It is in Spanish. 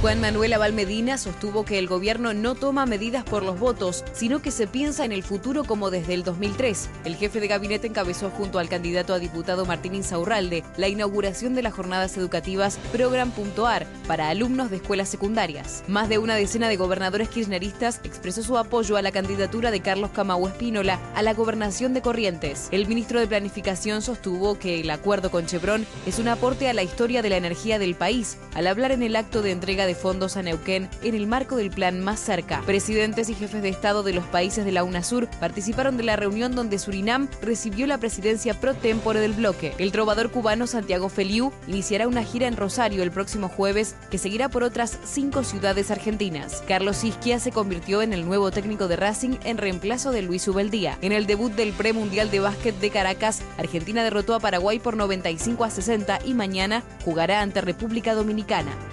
Juan Manuel Abal Medina sostuvo que el gobierno no toma medidas por los votos, sino que se piensa en el futuro como desde el 2003. El jefe de gabinete encabezó junto al candidato a diputado Martín Insaurralde la inauguración de las jornadas educativas Program.ar para alumnos de escuelas secundarias. Más de una decena de gobernadores kirchneristas expresó su apoyo a la candidatura de Carlos Camau Espínola a la gobernación de Corrientes. El ministro de Planificación sostuvo que el acuerdo con Chevron es un aporte a la historia de la energía del país, al hablar en el acto de entrega de fondos a Neuquén en el marco del plan Más Cerca. Presidentes y jefes de Estado de los países de la UNASUR participaron de la reunión donde Surinam recibió la presidencia pro tempore del bloque. El trovador cubano Santiago Feliú iniciará una gira en Rosario el próximo jueves que seguirá por otras 5 ciudades argentinas. Carlos Isquia se convirtió en el nuevo técnico de Racing en reemplazo de Luis Ubeldía. En el debut del Premundial de Básquet de Caracas, Argentina derrotó a Paraguay por 95-60 y mañana jugará ante República Dominicana.